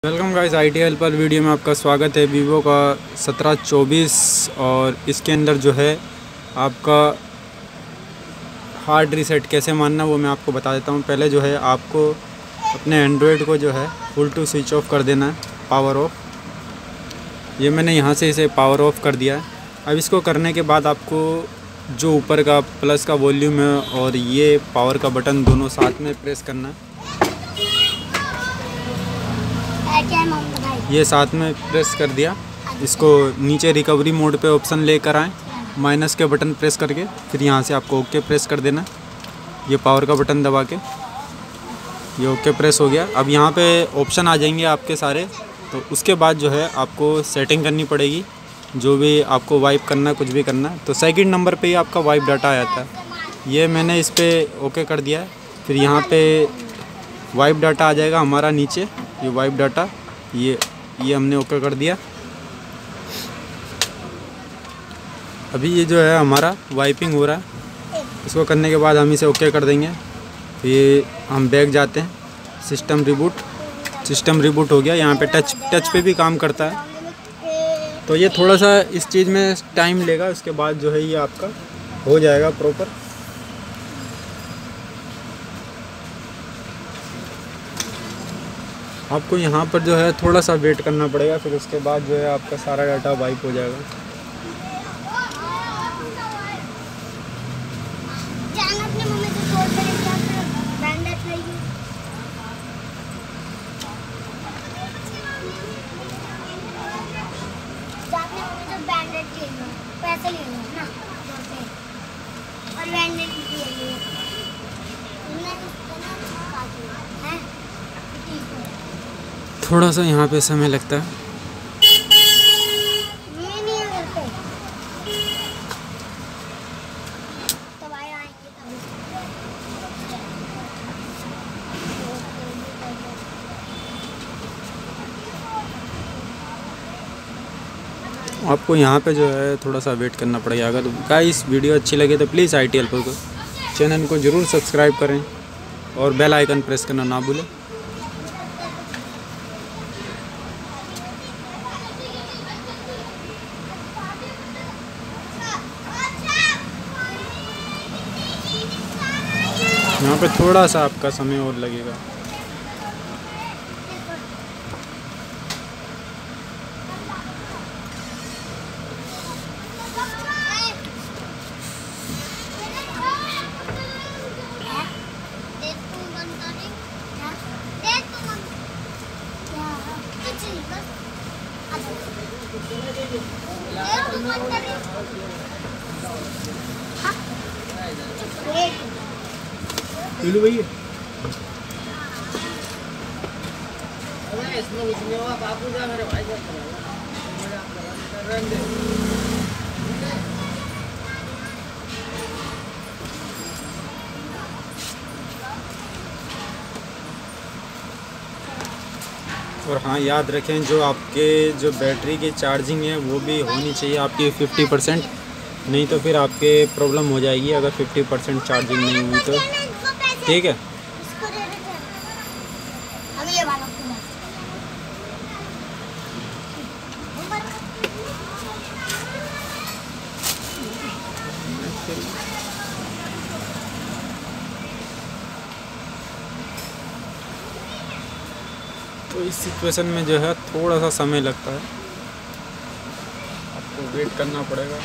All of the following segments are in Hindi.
Welcome guys IT helper video में आपका स्वागत है। वीवो का 1724 और इसके अंदर जो है आपका हार्ड रीसेट कैसे मारना वो मैं आपको बता देता हूँ। पहले जो है आपको अपने एंड्रॉयड को जो है फुल टू स्विच ऑफ कर देना है, पावर ऑफ। ये मैंने यहाँ से इसे पावर ऑफ कर दिया है। अब इसको करने के बाद आपको जो ऊपर का प्लस का वॉल्यूम है और ये पावर का बटन दोनों साथ में प्रेस करना है। ये साथ में प्रेस कर दिया। इसको नीचे रिकवरी मोड पे ऑप्शन लेकर आएँ, माइनस के बटन प्रेस करके फिर यहाँ से आपको ओके प्रेस कर देना। ये पावर का बटन दबा के ये ओके प्रेस हो गया। अब यहाँ पे ऑप्शन आ जाएंगे आपके सारे, तो उसके बाद जो है आपको सेटिंग करनी पड़ेगी। जो भी आपको वाइप करना कुछ भी करना तो सेकंड नंबर पे ही आपका वाइप डाटा आ जाता है। ये मैंने इस पर ओके कर दिया है। फिर यहाँ पे वाइप डाटा आ जाएगा हमारा नीचे, ये वाइप डाटा ये हमने ओके कर दिया। अभी ये जो है हमारा वाइपिंग हो रहा है। इसको करने के बाद हम इसे ओके कर देंगे। फिर हम बैक जाते हैं, सिस्टम रिबूट हो गया। यहाँ पे टच पे भी काम करता है, तो ये थोड़ा सा इस चीज़ में टाइम लेगा। उसके बाद जो है ये आपका हो जाएगा प्रॉपर। आपको यहाँ पर जो है थोड़ा सा वेट करना पड़ेगा, फिर उसके बाद जो है आपका सारा डाटा वाइप हो जाएगा। पैसे ले लो ना और बैंडेज ले लो थोड़ा सा यहाँ पे समय लगता है। आपको यहाँ पे जो है थोड़ा सा वेट करना पड़ेगा। अगर गाइस वीडियो अच्छी लगे तो प्लीज़ IT हेल्पर को चैनल को ज़रूर सब्सक्राइब करें और बेल आइकन प्रेस करना ना भूलें। यहाँ पे थोड़ा सा आपका समय और लगेगा। भैया और हाँ, याद रखें जो आपके जो बैटरी की चार्जिंग है वो भी होनी चाहिए आपकी 50%, नहीं तो फिर आपके प्रॉब्लम हो जाएगी अगर 50% चार्जिंग नहीं हुई तो। ठीक है। तो इस सिचुएशन में जो है थोड़ा सा समय लगता है, आपको वेट करना पड़ेगा।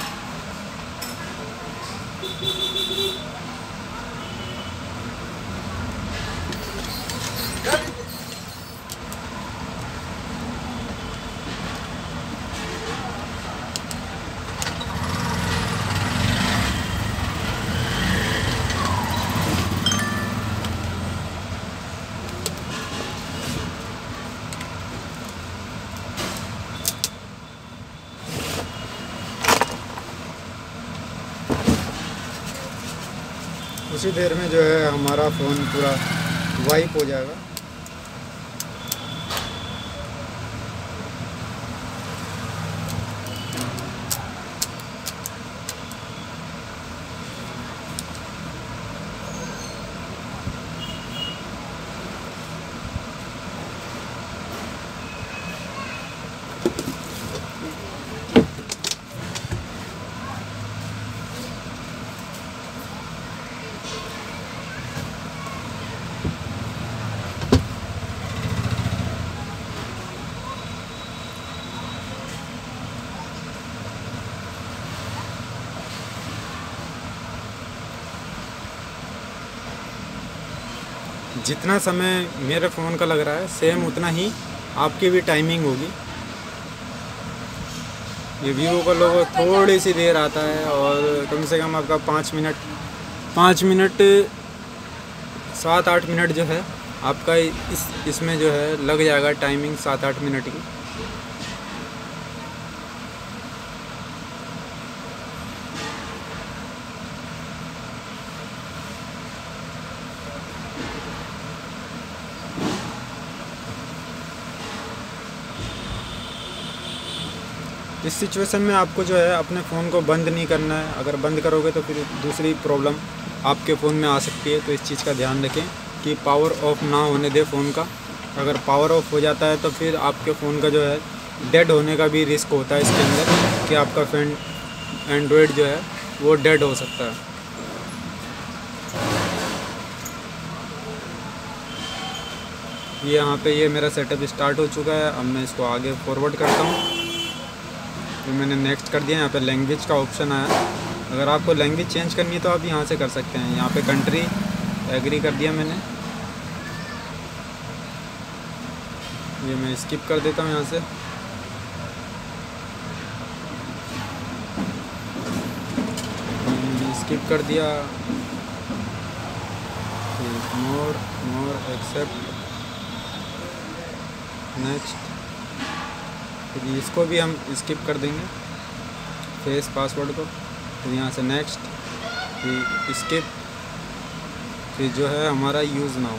उसी देर में जो है हमारा फ़ोन पूरा वाइप हो जाएगा। जितना समय मेरे फ़ोन का लग रहा है सेम उतना ही आपकी भी टाइमिंग होगी। ये वीवो का लोगो थोड़ी सी देर आता है और कम से कम आपका 5 मिनट 7-8 मिनट जो है आपका इसमें जो है लग जाएगा, टाइमिंग 7-8 मिनट की। इस सिचुएशन में आपको जो है अपने फ़ोन को बंद नहीं करना है। अगर बंद करोगे तो फिर दूसरी प्रॉब्लम आपके फ़ोन में आ सकती है। तो इस चीज़ का ध्यान रखें कि पावर ऑफ ना होने दे फ़ोन का। अगर पावर ऑफ हो जाता है तो फिर आपके फ़ोन का जो है डेड होने का भी रिस्क होता है इसके अंदर, कि आपका एंड्रॉयड जो है वो डेड हो सकता है। ये यहाँ पे ये मेरा सेटअप स्टार्ट हो चुका है। अब मैं इसको आगे फॉरवर्ड करता हूँ। तो मैंने नेक्स्ट कर दिया। यहाँ पे लैंग्वेज का ऑप्शन आया। अगर आपको लैंग्वेज चेंज करनी है तो आप यहाँ से कर सकते हैं। यहाँ पे कंट्री एग्री कर दिया मैंने। ये मैं स्किप कर देता हूँ यहाँ से। स्किप कर दिया। More accept, next. फिर इसको भी हम स्किप कर देंगे, फेस पासवर्ड को। फिर यहाँ से नेक्स्ट, फिर स्किप, फिर जो है हमारा यूज़ नाउ।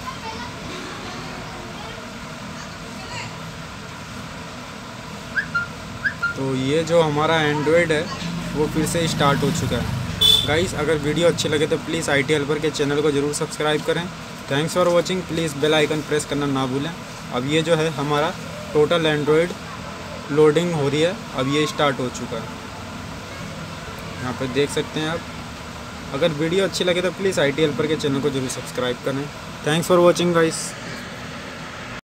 तो ये जो हमारा एंड्रॉयड है वो फिर से स्टार्ट हो चुका है। गाइस, अगर वीडियो अच्छी लगे तो प्लीज़ IT हेल्पर के चैनल को ज़रूर सब्सक्राइब करें। Thanks for watching. Please bell icon press करना ना भूलें। अब ये जो है हमारा टोटल एंड्रॉयड लोडिंग हो रही है। अब ये स्टार्ट हो चुका है। यहाँ पर देख सकते हैं आप। अगर वीडियो अच्छी लगे तो प्लीज़ IT हेल्पर के चैनल को जरूर सब्सक्राइब करें। Thanks for watching guys.